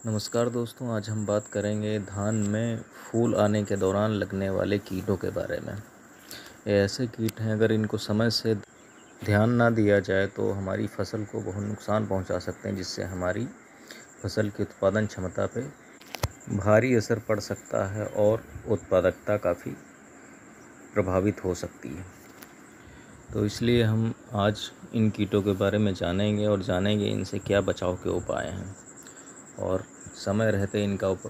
नमस्कार दोस्तों, आज हम बात करेंगे धान में फूल आने के दौरान लगने वाले कीटों के बारे में। ये ऐसे कीट हैं, अगर इनको समय से ध्यान ना दिया जाए तो हमारी फसल को बहुत नुकसान पहुंचा सकते हैं, जिससे हमारी फसल की उत्पादन क्षमता पे भारी असर पड़ सकता है और उत्पादकता काफ़ी प्रभावित हो सकती है। तो इसलिए हम आज इन कीटों के बारे में जानेंगे इनसे क्या बचाव के उपाय हैं और समय रहते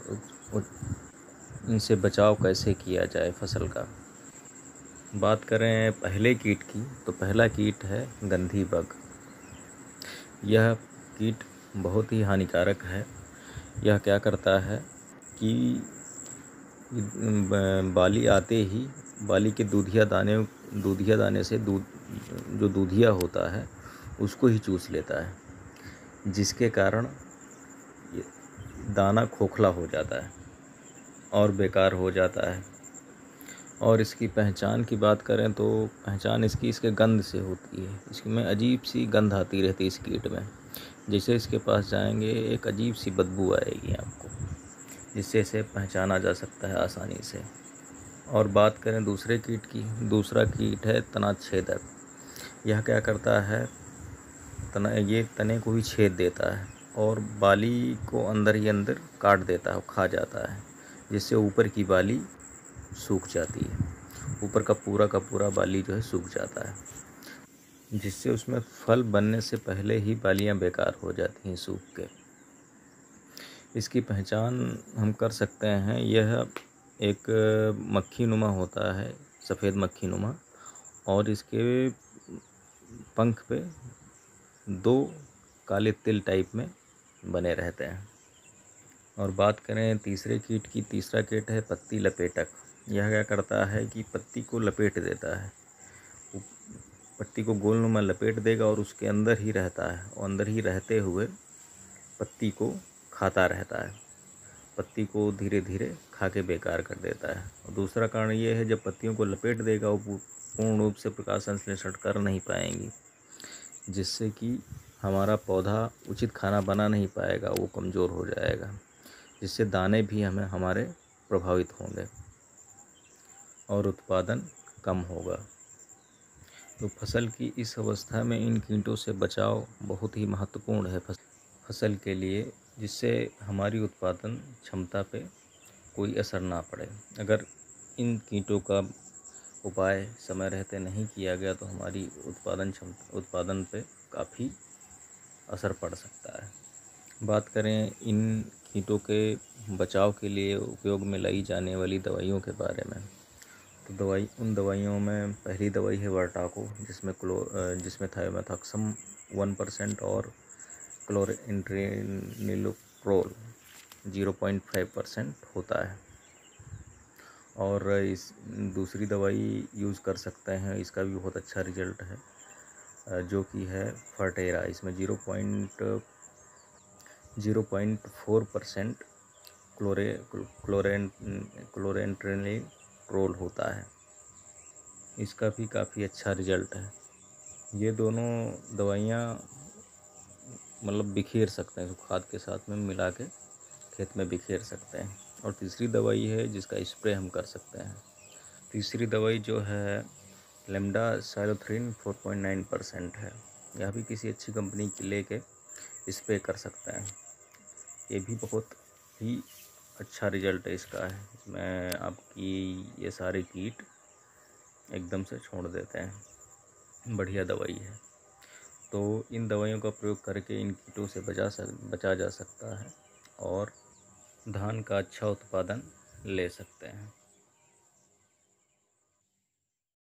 इनसे बचाव कैसे किया जाए फसल का। बात करें पहले कीट की, तो पहला कीट है गंधी बग। यह कीट बहुत ही हानिकारक है। यह क्या करता है कि बाली आते ही बाली के दूधिया दाने से जो दूधिया होता है उसको ही चूस लेता है, जिसके कारण दाना खोखला हो जाता है और बेकार हो जाता है। और इसकी पहचान की बात करें तो पहचान इसके गंध से होती है। इसमें अजीब सी गंध आती रहती है इस कीट में। जैसे इसके पास जाएंगे एक अजीब सी बदबू आएगी आपको, जिससे इसे पहचाना जा सकता है आसानी से। और बात करें दूसरे कीट की, दूसरा कीट है तना छेदक। यह क्या करता है, ये तने को ही छेद देता है और बाली को अंदर ही अंदर काट देता है, खा जाता है, जिससे ऊपर की बाली सूख जाती है। ऊपर का पूरा बाली जो है सूख जाता है, जिससे उसमें फल बनने से पहले ही बालियां बेकार हो जाती हैं सूख के। इसकी पहचान हम कर सकते हैं। यह एक मक्खी नुमा होता है, सफ़ेद मक्खी नुमा, और इसके पंख पे 2 काले तिल टाइप में बने रहते हैं। और बात करें तीसरे कीट की, तीसरा कीट है पत्ती लपेटक। यह क्या करता है कि पत्ती को लपेट देता है, पत्ती को गोलनुमा लपेट देगा और उसके अंदर ही रहता है, और अंदर ही रहते हुए पत्ती को खाता रहता है। पत्ती को धीरे धीरे खा के बेकार कर देता है। और दूसरा कारण ये है, जब पत्तियों को लपेट देगा वो पूर्ण रूप से प्रकाश संश्लेषण कर नहीं पाएंगी, जिससे कि हमारा पौधा उचित खाना बना नहीं पाएगा, वो कमज़ोर हो जाएगा, जिससे दाने भी हमारे प्रभावित होंगे और उत्पादन कम होगा। तो फसल की इस अवस्था में इन कीटों से बचाव बहुत ही महत्वपूर्ण है फसल के लिए, जिससे हमारी उत्पादन क्षमता पे कोई असर ना पड़े। अगर इन कीटों का उपाय समय रहते नहीं किया गया तो हमारी उत्पादन पे काफ़ी असर पड़ सकता है। बात करें इन कीटों के बचाव के लिए उपयोग में लाई जाने वाली दवाइयों के बारे में, तो उन दवाइयों में पहली दवाई है वर्टाको, जिसमें थायोमेथाक्सम 1% और क्लोरेंट्रेनिलोप्रोल 0.5% होता है। और इस दूसरी दवाई यूज़ कर सकते हैं, इसका भी बहुत अच्छा रिजल्ट है, जो कि है फर्टेरा। इसमें 0.4% क्लोरेंट्रेनिलोप्रोल होता है। इसका भी काफ़ी अच्छा रिजल्ट है। ये दोनों दवाइयाँ मतलब बिखेर सकते हैं, खाद के साथ में मिला के खेत में बिखेर सकते हैं। और तीसरी दवाई है जिसका स्प्रे हम कर सकते हैं। तीसरी दवाई जो है लेम्डासाइलोथ्रिन 4.9% है। यह भी किसी अच्छी कंपनी की लेके स्प्रे कर सकते हैं। ये भी बहुत ही अच्छा रिजल्ट है इसका है। इसमें आपकी ये सारे कीट एकदम से छोड़ देते हैं। बढ़िया दवाई है। तो इन दवाइयों का प्रयोग करके इन कीटों से बचा जा सकता है और धान का अच्छा उत्पादन ले सकते हैं।